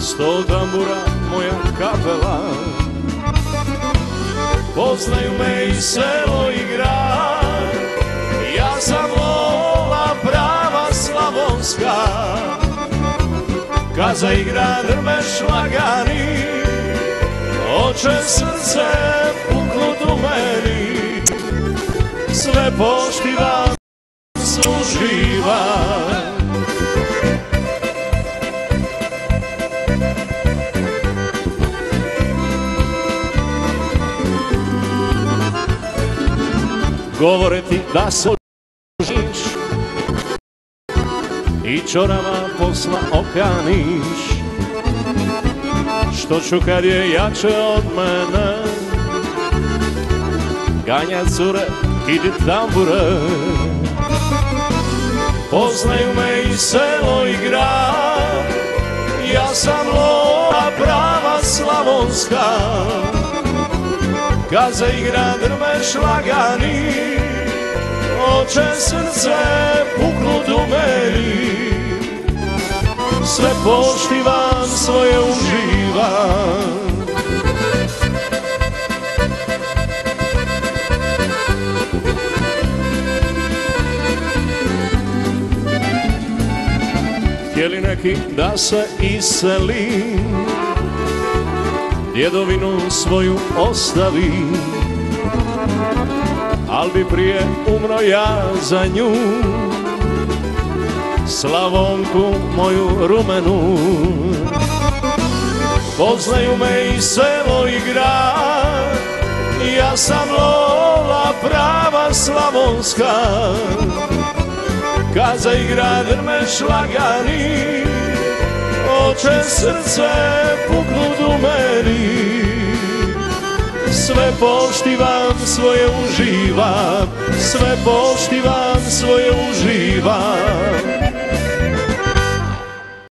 Sto tambura moja kapela, poznaju me i selo i grad. Ja sam Lola prava slavonska, kad zaigra drmeš lagani, oče srce puknut u meni, sve poštivam, uživam. Govore ti da se ožiš i čorama posla okaniš, što ću kad je jače od mene ganja cure i tambure. Poznaju me i selo i grad, ja sam Lola prava slavonska, kad zaigra drmeš lagani, oče srce puknut u meni, sve poštivam, svoje uživam. Htjeli neki da se iselim, djedovinu svoju ostavim, al bi prije umro ja za nju, Slavonku moju rumenu. Poznaju me i selo i grad, ja sam Lola prava slavonska, kad zaigra drmeš lagani, oče srce puknut u meni, sve poštivam, svoje uživam, sve poštivam, svoje uživam.